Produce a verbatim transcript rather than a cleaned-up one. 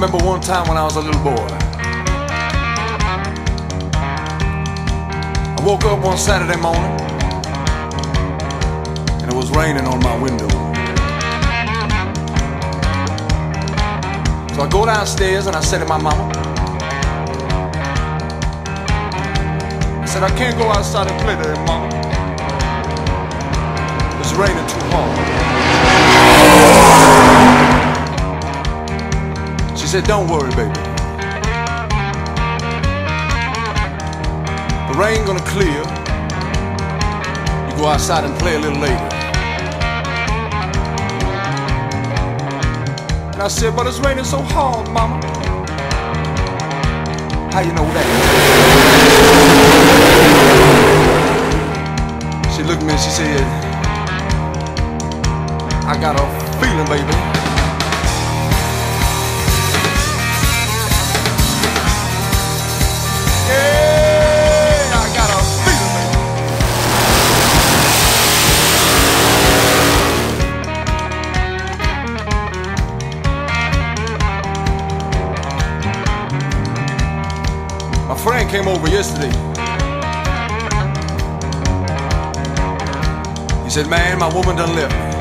remember one time when I was a little boy. I woke up one Saturday morning and it was raining on my window. So I go downstairs and I said to my mama, I said, I can't go outside and play today, mama. It's raining too hard. She said, don't worry, baby. The rain gonna clear. You go outside and play a little later. And I said, but it's raining so hard, mama. How you know that? She looked at me and she said, I got a feeling, baby. Yeah, I got a feeling, baby. My friend came over yesterday. He said, man, my woman done left me.